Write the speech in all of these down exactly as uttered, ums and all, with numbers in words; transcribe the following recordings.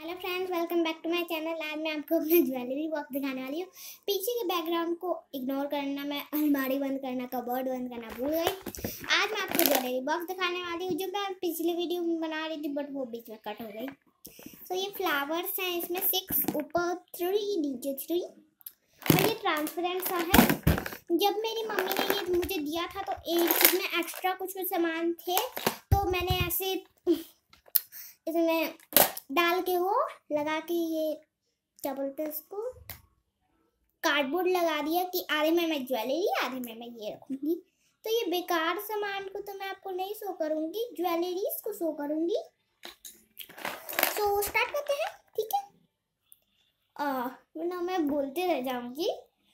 Hello friends, welcome back to my channel. आज मैं आपको अपना ज्वेलरी बॉक्स दिखाने वाली हूँ। पीछे के बैकग्राउंड को इग्नोर करना, मैं अलमारी बंद करना, कबर्ड बंद करना भूल गई। आज मैं आपको ज्वेलरी बॉक्स दिखाने वाली हूँ जो मैं पिछली वीडियो में बना रही थी, बट वो बीच में कट हो गई। तो ये फ्लावर्स हैं, इसमें सिक्स, ऊपर थ्री, नीचे थ्री, और ये ट्रांसपेरेंट सा है। जब मेरी मम्मी ने ये मुझे दिया था तो एक इसमें एक्स्ट्रा कुछ कुछ सामान थे, तो मैंने ऐसे इसमें डाल के वो लगा के, ये क्या बोलते हैं उसको, कार्डबोर्ड लगा दिया कि आधे में मैं ज्वेलरी, आधे में मैं ये रखूंगी। तो ये बेकार सामान को तो मैं आपको नहीं शो करूंगी, ज्वेलरीज को शो करूंगी। तो स्टार्ट करते हैं, ठीक है? ना मैं बोलते रह जाऊंगी।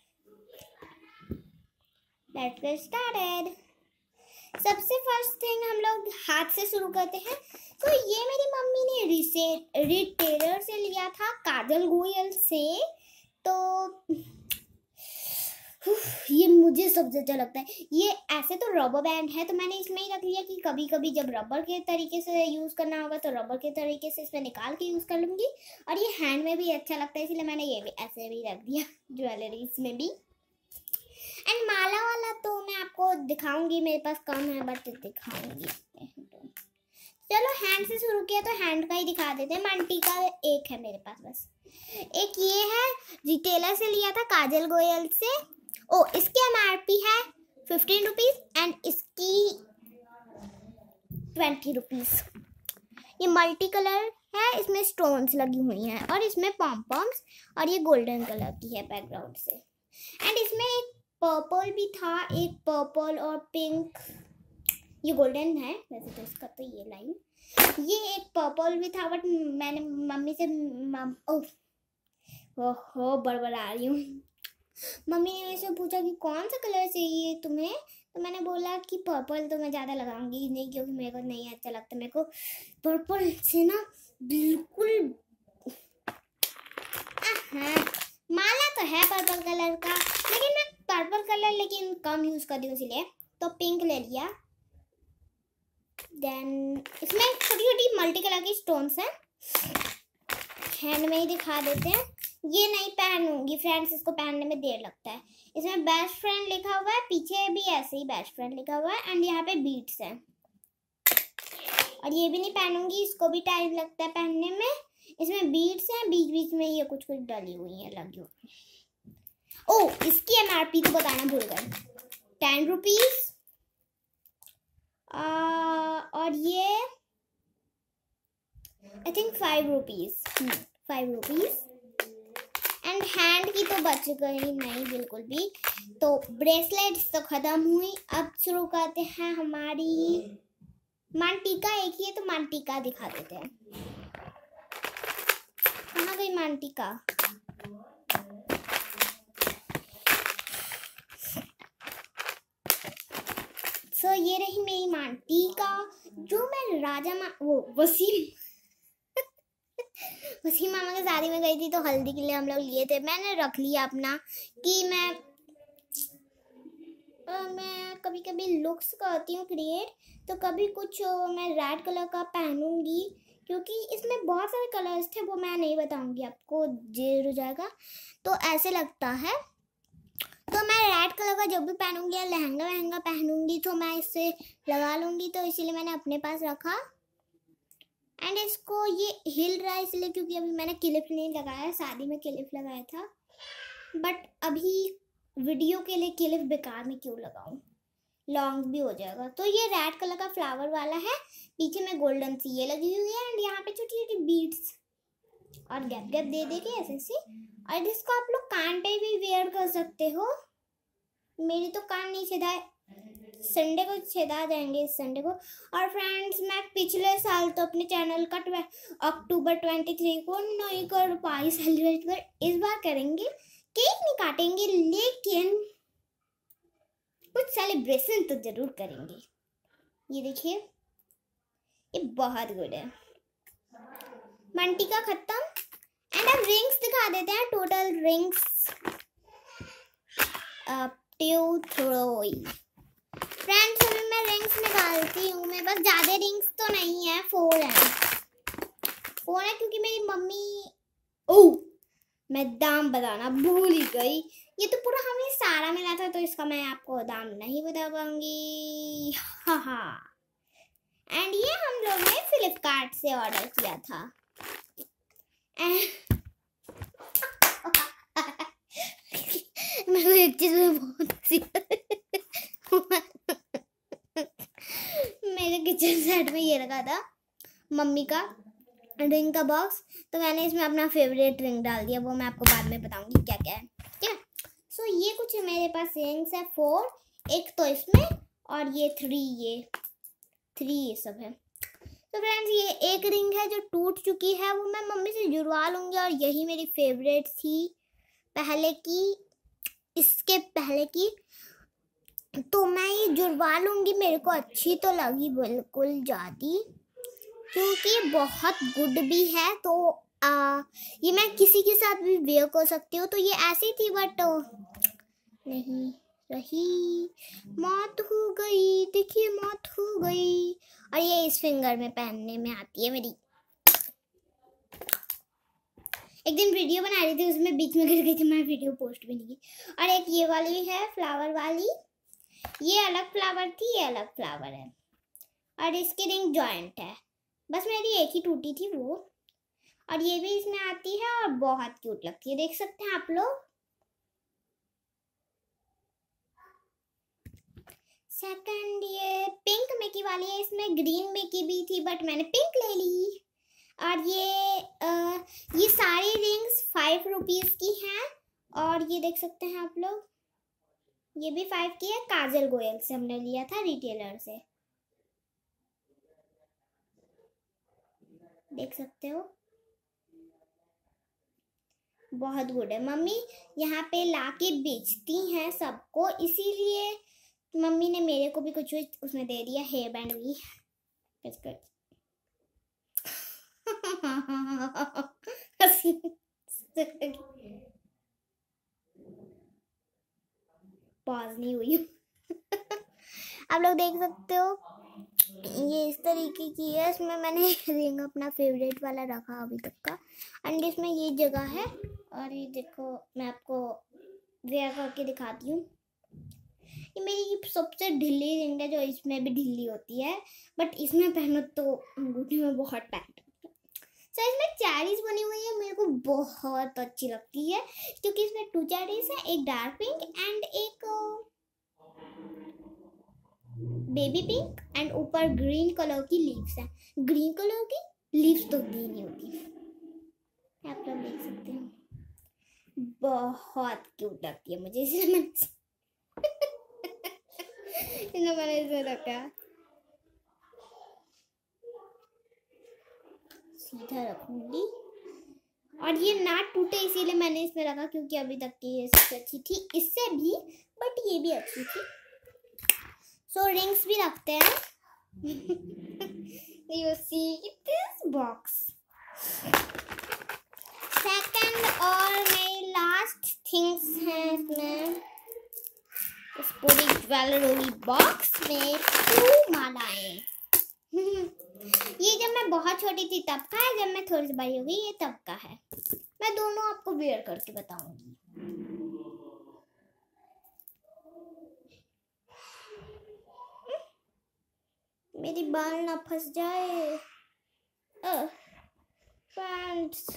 Let's get started. सबसे फर्स्ट थिंग हम लोग हाथ से शुरू करते हैं। तो ये मेरी मम्मी ने रिसे रिटेलर से लिया था, काजल गोयल से। तो ये मुझे सबसे अच्छा लगता है। ये ऐसे तो रबर बैंड है, तो मैंने इसमें ही रख लिया कि कभी कभी जब रबर के तरीके से यूज़ करना होगा तो रबर के तरीके से इसमें निकाल के यूज़ कर लूँगी। और ये हैंड में भी अच्छा लगता है, इसलिए मैंने ये भी ऐसे भी रख दिया ज्वेलरीज में भी। एंड माला वाला तो मैं आपको दिखाऊंगी, मेरे पास कम है बट दिखाऊंगी। चलो हैंड से शुरू किया तो हैंड का ही दिखा देते हैं। मंटी का एक है मेरे पास बस। एक ये है, रिटेलर से लिया था, काजल गोयल से। ओ, इसकी एमआरपी है फिफ्टीन रुपीज एंड इसकी ट्वेंटी रुपीज। ये मल्टी कलर है, इसमें स्टोन्स लगी हुई हैं और इसमें पॉम पॉम्स, और ये गोल्डन कलर की है बैकग्राउंड से। एंड इसमें एक पर्पल भी था, एक पर्पल और पिंक, ये गोल्डन है वैसे तो इसका, तो ये लाइन, ये एक पर्पल भी था, बट मैंने मम्मी से मम, ओह ओहो बड़बड़ा रही हूँ। मम्मी ने मेरे से पूछा कि कौन सा कलर चाहिए तुम्हें, तो मैंने बोला कि पर्पल तो मैं ज़्यादा लगाऊंगी नहीं, क्योंकि मेरे को नहीं अच्छा लगता। मेरे को पर्पल से ना बिल्कुल, हाँ माला तो है पर्पल कलर का, लेकिन मैं पर्पल कलर लेकिन कम यूज़ कर रही हूँ इसलिए, तो पिंक ले लिया। देन इसमें छोटी छोटी मल्टी कलर की स्टोन्स हैं, हैंड में ही दिखा देते हैं। ये नहीं पहनूंगी फ्रेंड्स, इसको पहनने में देर लगता है। इसमें बेस्ट फ्रेंड लिखा हुआ है, पीछे भी ऐसे ही बेस्ट फ्रेंड लिखा हुआ है, एंड यहाँ पे बीट्स हैं। और ये भी नहीं पहनूंगी, इसको भी टाइम लगता है पहनने में। इसमें बीट्स हैं, बीच बीच में ये कुछ कुछ डली हुई है, लगी हुई। ओ, इसकी एमआरपी तो बताना भूल गई, टेन रुपीज। और ये I think five rupees five rupees and hand की तो बच गई नहीं बिल्कुल भी। तो ब्रेसलेट्स तो खत्म हुई। अब शुरू करते हैं हमारी मानटिका। एक ही है तो मानटिका दिखा देते हैं। कहाँ गई मानटिका? सो so, ये रही मेरी मानटिका जो मैं राजा मा वो वसीम वसीम मामा की शादी में गई थी, तो हल्दी के लिए हम लोग लिए थे। मैंने रख लिया अपना कि मैं आ, मैं कभी कभी लुक्स करती हूँ क्रिएट, तो कभी कुछ मैं रेड कलर का पहनूंगी, क्योंकि इसमें बहुत सारे कलर्स थे, वो मैं नहीं बताऊंगी आपको, देर हो जाएगा। तो ऐसे लगता है, तो मैं रेड कलर का जब भी पहनूंगी या लहंगा वहंगा पहनूंगी तो मैं इससे लगा लूँगी, तो इसीलिए मैंने अपने पास रखा। एंड इसको ये हिल रहा है इसलिए क्योंकि अभी मैंने क्लिप नहीं लगाया, शादी में क्लिप लगाया था, बट अभी वीडियो के लिए क्लिप बेकार में क्यों लगाऊं, लॉन्ग भी हो जाएगा। तो ये रेड कलर का फ्लावर वाला है, पीछे में गोल्डन सी ये लगी हुई है, एंड यहाँ पे छोटी छोटी बीड्स और गैप गैप दे दे के ऐसे ऐसे। और इसको आप लोग कान पे भी वेयर कर सकते हो। मेरी तो कान नहीं छेदा, संडे को छेदा जाएंगे इस संडे को। और फ्रेंड्स, मैं पिछले साल तो अपने चैनल का अक्टूबर तेईस को नहीं कर पाई सेलिब्रेट, कर इस बार करेंगे। केक नहीं काटेंगे लेकिन कुछ सेलिब्रेशन तो जरूर करेंगे। ये देखिए, ये बहुत गुड है। मंटिका खत्म। एंड अब रिंग्स दिखा देते हैं, total rings two three. Friends, अभी मैं रिंग्स निकालती हूँ, मेरे पास ज़्यादा रिंग्स तो नहीं है, फोर है। वो ना क्योंकि मेरी मम्मी, ओह मैं दाम बताना भूल ही गई। ये तो पूरा हमें सारा मिला था तो इसका मैं आपको दाम नहीं बता पाऊंगी। हाँ हाँ। एंड ये हम लोग ने फ्लिपकार्ट से ऑर्डर किया था। मेरे को एक चीज में बहुत हंसी मेरे किचन सेट में ये रखा था मम्मी का रिंग का बॉक्स, तो मैंने इसमें अपना फेवरेट रिंग डाल दिया। वो मैं आपको बाद में बताऊंगी क्या क्या है। ठीक है, सो ये कुछ मेरे पास रिंग्स है फोर, एक तो इसमें और ये थ्री, ये थ्री ये सब है। तो फ्रेंड्स ये एक रिंग है जो टूट चुकी है, वो मैं मम्मी से जुड़वा लूंगी। और यही मेरी फेवरेट थी पहले की, इसके पहले की, तो मैं ये जुड़वा लूंगी। मेरे को अच्छी तो लगी बिल्कुल ज़्यादा, क्योंकि ये बहुत गुड भी है। तो आ, ये मैं किसी के साथ भी वेयर कर सकती हूँ। तो ये ऐसी थी बट नहीं रही, मौत हो गई। देखिए मौत हो गई। और ये इस फिंगर में पहनने में आती है मेरी। एक दिन वीडियो बना रही थी, उसमें बीच में गिर गई थी, मैं वीडियो पोस्ट भी नहीं की। और एक ये वाली है फ्लावर वाली, ये अलग फ्लावर थी, ये अलग फ्लावर है। और इसकी रिंग जॉइंट है, बस मेरी एक ही टूटी थी वो। और ये भी इसमें आती है और बहुत क्यूट लगती है, देख सकते हैं आप लोग। सेकंड ये पिंक मिकी वाली है, इसमें ग्रीन मिकी भी थी बट मैंने पिंक ले ली। और ये आ, ये सारी रिंग्स फाइव रुपीज की हैं। और ये देख सकते हैं आप लोग, ये भी फाइव की है। काजल गोयल से हमने लिया था, रिटेलर से, देख सकते हो, बहुत गुड है। मम्मी यहाँ पे लाके बेचती हैं सबको, इसीलिए मम्मी ने मेरे को भी कुछ उसमें दे दिया, हेयर बैंड भी। पॉज नहीं हुई आप लोग देख सकते हो, ये इस तरीके की है। इसमें मैंने रिंग अपना फेवरेट वाला रखा अभी तक का। एंड इसमें ये जगह है। और ये देखो, मैं आपको वेयर करके दिखाती हूँ। ये मेरी सबसे ढीली रिंग है, जो इसमें भी ढीली होती है, बट इसमें पहनो तो अंगूठी में बहुत टाइट। सो so, इसमें चैरीज बनी हुई है, मेरे को बहुत अच्छी लगती है, क्योंकि इसमें टू चैरीज है, एक डार्क पिंक एंड एक बेबी पिंक, एंड ऊपर ग्रीन कलर की लीव्स है। ग्रीन कलर की लीव्स तो ग्रीन ही होती, आप लोग देख सकते हैं, बहुत क्यूट लगती है मुझे, इसलिए मैंने इसलिए मैंने इसमें रखा। सीधा रखूंगी और ये ना टूटे, इसीलिए मैंने इसमें रखा, क्योंकि अभी तक की ये सबसे अच्छी थी, इससे भी, बट ये भी अच्छी थी। सो so, रिंग्स भी रखते हैं। You see this box. Second और मेरी लास्ट थिंग्स हैं इसमें, इस पूरी ज्वेलरी बॉक्स में टू मालाएं। ये जब मैं बहुत छोटी थी तब का है, जब मैं थोड़ी सी बड़ी हो गई ये तब का है। मैं दोनों आपको वेयर करके बताऊंगी। मेरी बाल ना फंस जाए। फ्रेंड्स,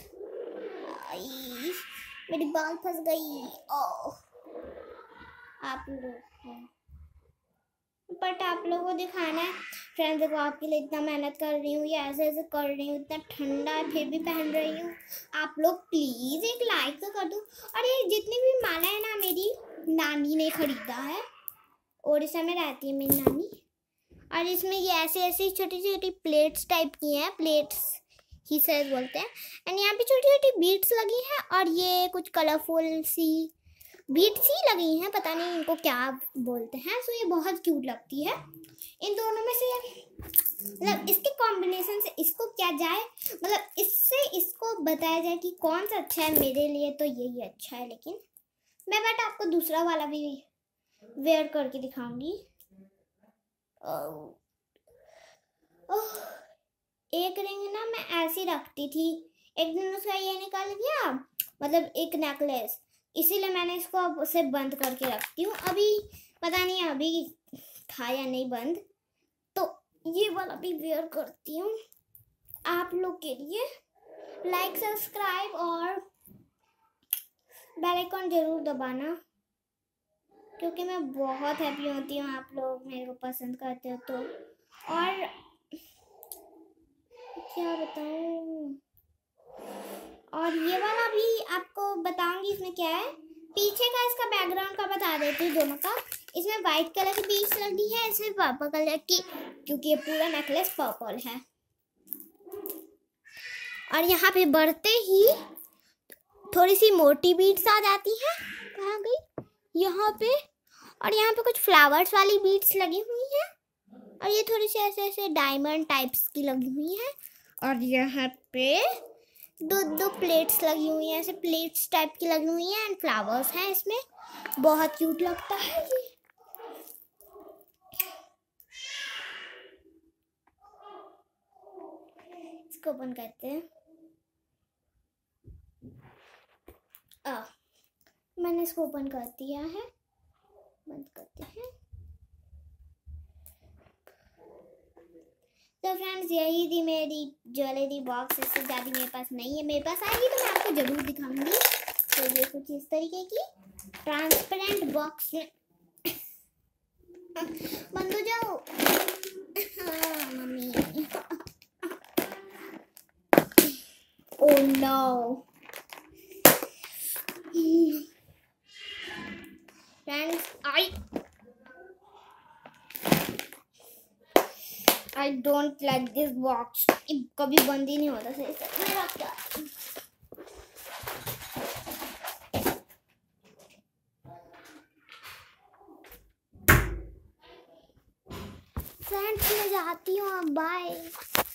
मेरी बाल फंस गई। ओह, आप लोग, बट आप लोगों को दिखाना है फ्रेंड्स। देखो, आपके लिए इतना मेहनत कर रही हूँ, ये ऐसे ऐसे कर रही हूँ, इतना ठंडा है फिर भी पहन रही हूँ। आप लोग प्लीज एक लाइक तो कर दो। और ये जितनी भी माला है ना, मेरी नानी ने खरीदा है, उड़ीसा में रहती है मेरी नानी। और इसमें ये ऐसे ऐसी छोटी छोटी प्लेट्स टाइप की हैं, प्लेट्स ही शायद बोलते हैं। एंड यहाँ पे छोटी छोटी बीड्स लगी हैं, और ये कुछ कलरफुल सी बीड्स ही लगी हैं, पता नहीं इनको क्या बोलते हैं। सो ये बहुत क्यूट लगती है। इन दोनों में से मतलब इसके कॉम्बिनेशन से इसको क्या जाए, मतलब इससे इसको बताया जाए कि कौन सा अच्छा है मेरे लिए, तो यही अच्छा है। लेकिन मैं बट आपको दूसरा वाला भी वेयर करके दिखाऊंगी। ओह, ओह, एक रिंग ना मैं ऐसी रखती थी, एक दिन उसका ये निकल गया, मतलब एक नेकलेस, इसीलिए मैंने इसको अब उसे बंद करके रखती हूँ। अभी पता नहीं अभी था या नहीं बंद, तो ये वाला भी वेयर करती हूँ आप लोग के लिए। लाइक सब्सक्राइब और बेल आइकन जरूर दबाना, क्योंकि मैं बहुत हैप्पी होती हूँ आप लोग मेरे को पसंद करते हो तो। और क्या बताऊँ, और ये वाला भी आपको बताऊंगी इसमें क्या है। पीछे का इसका बैकग्राउंड का बता देती हूँ दोनों का। इसमें वाइट कलर की बीड्स लगी है, इसमें पर्पल कलर की, क्योंकि ये पूरा नेकलेस पर्पल है। और यहाँ पे बढ़ते ही थोड़ी सी मोटी बीड्स आ जाती हैं, कहाँ गई, यहाँ पे। और यहाँ पे कुछ फ्लावर्स वाली बीड्स लगी हुई हैं, और ये थोड़ी सी ऐसे ऐसे डायमंड टाइप्स की लगी हुई है। और यहाँ पे दो दो प्लेट्स लगी हुई हैं, ऐसे प्लेट्स टाइप की लगी हुई हैं, एंड फ्लावर्स हैं इसमें, बहुत क्यूट लगता है ये। इसको ओपन करते हैं। आ, मैंने इसको ओपन कर दिया है, बंद करते हैं। तो फ्रेंड्स यही थी मेरी ज्वेलरी बॉक्स, इससे ज़्यादा मेरे पास नहीं है। मेरे पास आएगी तो मैं आपको जरूर दिखाऊंगी। तो ये कुछ इस तरीके की ट्रांसपेरेंट बॉक्स में बंद हो जाओ। हाँ mummy. Oh no friends, I I don't like this box. कभी बंद ही नहीं होता सही से। मेरा क्या फ्रेंड्स, मैं जाती हूँ, बाय।